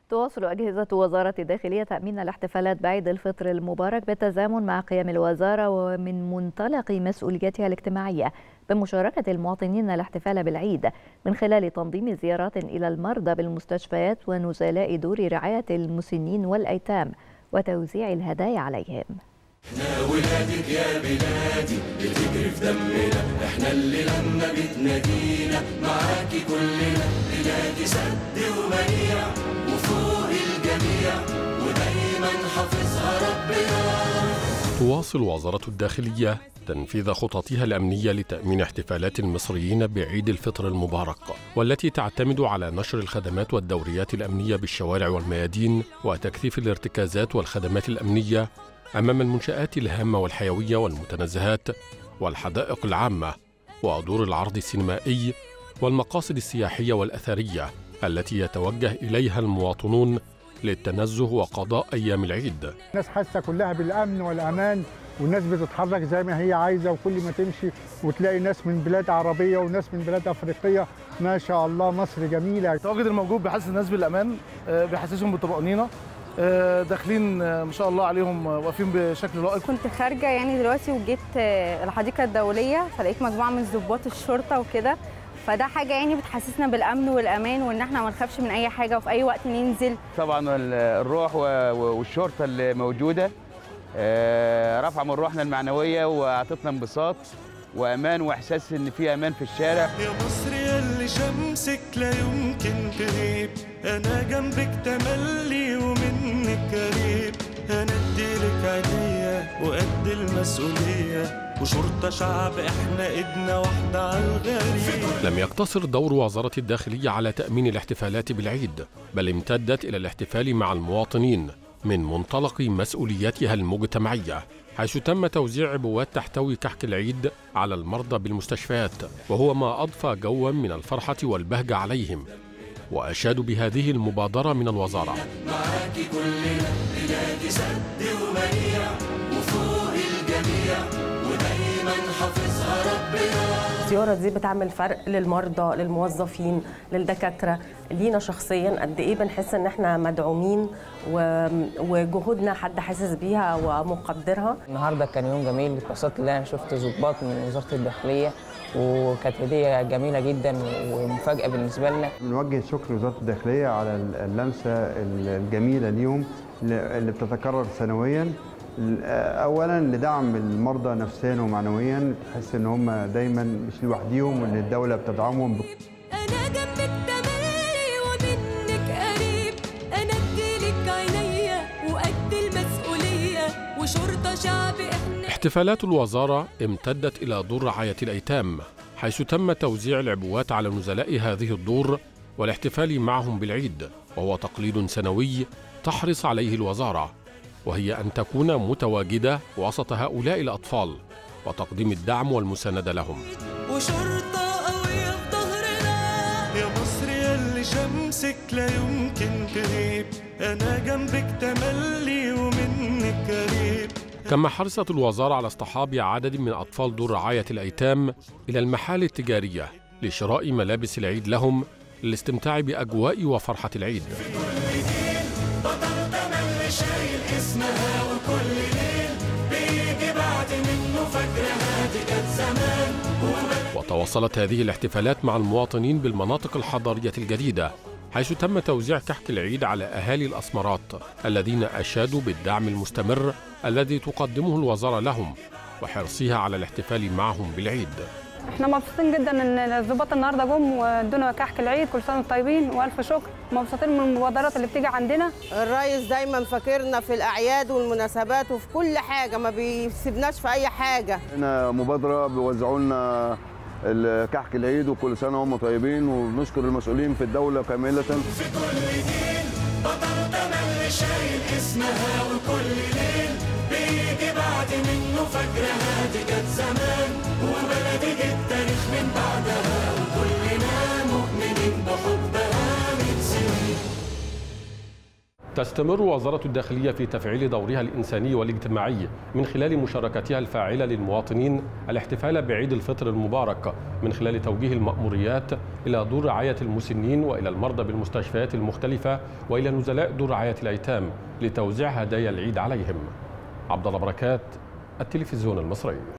تواصل أجهزة وزارة الداخلية تأمين الاحتفالات بعيد الفطر المبارك بالتزامن مع قيام الوزارة ومن منطلق مسؤوليتها الاجتماعية بمشاركة المواطنين الاحتفال بالعيد من خلال تنظيم زيارات إلى المرضى بالمستشفيات ونزلاء دور رعاية المسنين والأيتام وتوزيع الهدايا عليهم. احنا ولادك يا بلادي بتجري في دمنا، احنا اللي لما بتنادينا معاكي كلنا، بلادي سد ومنيع وفوق الجميع ودايما حافظها ربنا. تواصل وزارة الداخلية تنفيذ خططها الأمنية لتأمين احتفالات المصريين بعيد الفطر المبارك، والتي تعتمد على نشر الخدمات والدوريات الأمنية بالشوارع والميادين وتكثيف الارتكازات والخدمات الأمنية أمام المنشآت الهامة والحيوية والمتنزهات والحدائق العامة ودور العرض السينمائي والمقاصد السياحية والأثرية التي يتوجه إليها المواطنون للتنزه وقضاء أيام العيد. الناس حاسة كلها بالأمن والأمان، والناس بتتحرك زي ما هي عايزة، وكل ما تمشي وتلاقي ناس من بلاد عربية وناس من بلاد أفريقية. ما شاء الله مصر جميلة. التواجد الموجود بيحسس الناس بالأمان، بيحسسهم بالطمأنينة، داخلين ما شاء الله عليهم واقفين بشكل لائق. كنت خارجة يعني دلوقتي وجيت الحديقة الدولية، فلقيت مجموعة من ضباط الشرطة وكده، فده حاجة يعني بتحسسنا بالأمن والأمان وإن احنا ما نخافش من أي حاجة وفي أي وقت ننزل. طبعا الروح والشرطة اللي موجودة رفع من روحنا المعنوية وعطتنا انبساط وأمان وإحساس إن في أمان في الشارع. يا مصر يلي شمسك لا يمكن تغيب، أنا جنبك تملي ومنك قريب، أنا أديلك عينيا وقد المسؤولية وشرطة شعب احنا ايدنا واحدة على الغريب. لم يقتصر دور وزارة الداخلية على تأمين الاحتفالات بالعيد، بل امتدت إلى الاحتفال مع المواطنين من منطلق مسؤولياتها المجتمعية، حيث تم توزيع عبوات تحتوي كحك العيد على المرضى بالمستشفيات، وهو ما أضفى جوا من الفرحة والبهجة عليهم. وأشادوا بهذه المبادرة من الوزارة. معاكي كلنا بلادي سد ومنيع وفوق الجميع ودايما حافظها ربنا. الزيارة دي بتعمل فرق للمرضى، للموظفين، للدكاترة، لينا شخصيا قد ايه بنحس ان احنا مدعومين وجهودنا حد حاسس بيها ومقدرها. النهارده كان يوم جميل، اتبسطت ان انا شفت ضباط من وزارة الداخلية وكانت هدية جميلة جدا ومفاجأة بالنسبة لنا. بنوجه الشكر لوزارة الداخلية على اللمسة الجميلة اليوم اللي بتتكرر سنويا، اولا لدعم المرضى نفسيا ومعنويا، تحس ان هم دايما مش لوحديهم وان الدوله بتدعمهم. انا جنبك تملي ومنك قريب، انا اديلك عينيا وقد المسؤوليه وشرطه شعب احنا. احتفالات الوزاره امتدت الى دور رعايه الايتام، حيث تم توزيع العبوات على نزلاء هذه الدور والاحتفال معهم بالعيد، وهو تقليد سنوي تحرص عليه الوزاره، وهي أن تكون متواجدة وسط هؤلاء الأطفال وتقديم الدعم والمساندة لهم. وشرطة قوية في ظهرنا، يا مصر يلي شمسك لا يمكن تغيب، أنا جنبك تملي ومنك قريب. كما حرصت الوزارة على اصطحاب عدد من أطفال دور رعاية الأيتام إلى المحال التجارية لشراء ملابس العيد لهم للاستمتاع بأجواء وفرحة العيد. شايل اسمها وكل ليل بيجي بعد منه فاكرها دي كانت زمان. وتواصلت هذه الاحتفالات مع المواطنين بالمناطق الحضرية الجديدة، حيث تم توزيع كحك العيد على أهالي الأسمرات الذين أشادوا بالدعم المستمر الذي تقدمه الوزارة لهم وحرصها على الاحتفال معهم بالعيد. احنا مبسوطين جدا ان الضباط النهارده جم وادونا كحك العيد، كل سنه وانتم طيبين والف شكر. مبسوطين من المبادرات اللي بتيجي عندنا. الرئيس دايما فاكرنا في الاعياد والمناسبات وفي كل حاجه، ما بيسيبناش في اي حاجه. هنا مبادره بيوزعوا لنا كحك العيد وكل سنه وهم طيبين، ونشكر المسؤولين في الدوله كامله. في كل جيل بطل تملي شايل اسمها وكل ليل بيجي بعد منه فاكرها دي كانت زمان، وبلدي جه التاريخ من بعدها وكلنا مؤمنين بحبها من سنين. تستمر وزارة الداخلية في تفعيل دورها الإنساني والاجتماعي من خلال مشاركتها الفاعلة للمواطنين الاحتفال بعيد الفطر المبارك، من خلال توجيه المأموريات إلى دور رعاية المسنين وإلى المرضى بالمستشفيات المختلفة وإلى نزلاء دور رعاية الأيتام لتوزيع هدايا العيد عليهم. عبد الله بركات، التلفزيون المصري.